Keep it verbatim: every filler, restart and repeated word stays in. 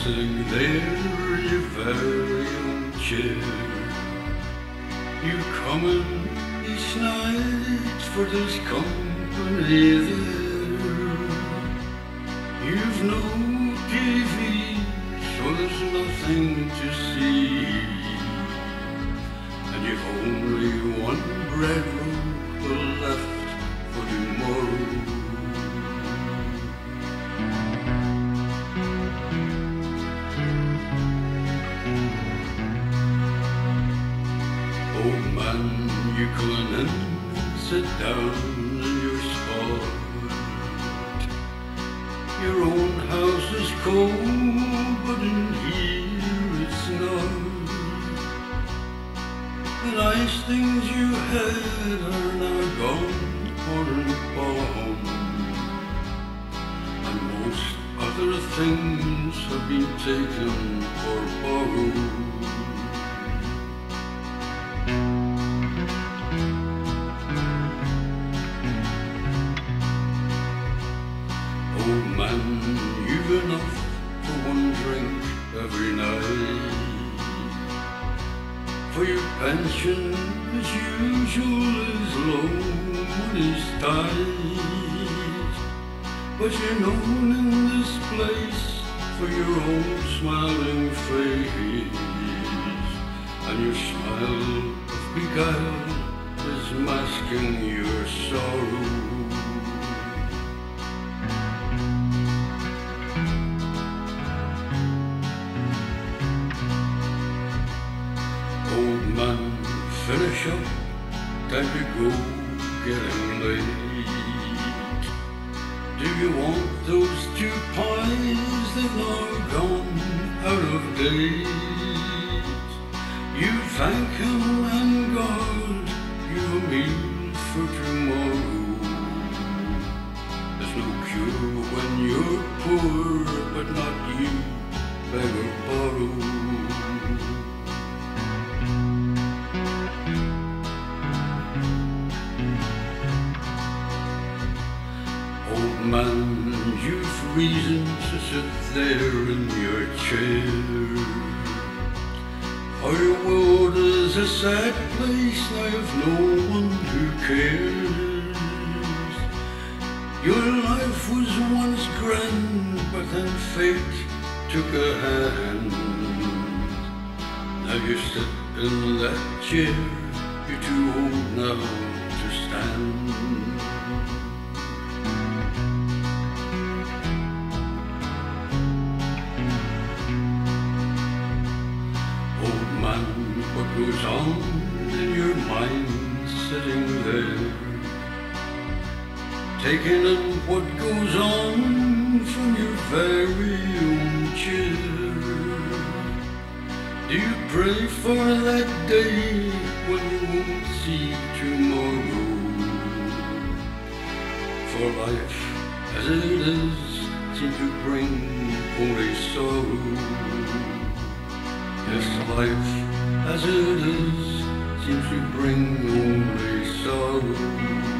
sitting there in your very own chair. You coming each night for this company there. You've no T V, so there's nothing to see, and you've only one bread roll left for tomorrow. Oh man, you come in and sit down in your spot. Your own house is cold, but in here it's not. The nice things you had are now gone or gone, and most other things have been taken or borrowed. Oh man, you've enough for one drink every night. For your pension, as usual, is low and is tight. But you're known in this place for your own smiling face, and your smile of beguile is masking your sorrow. Old man, finish up, time to go, getting late. Do you want those two pies that now gone out of date? You thank him and God, you've a meal for tomorrow. There's no cure when you're poor, but not you, beg or borrow. Old man, you've reason to sit there in your chair. For your world is a sad place now of no one who cares. Your life was once grand, but then fate took a hand. Now you sit in that chair, you're too old now to stand. Old man, what goes on in your mind sitting there, taking in what goes on from your very own chair? Do you pray for that day when you won't see tomorrow? For life as it is seems to bring only sorrow. Yes, life as it is seems to bring only sorrow.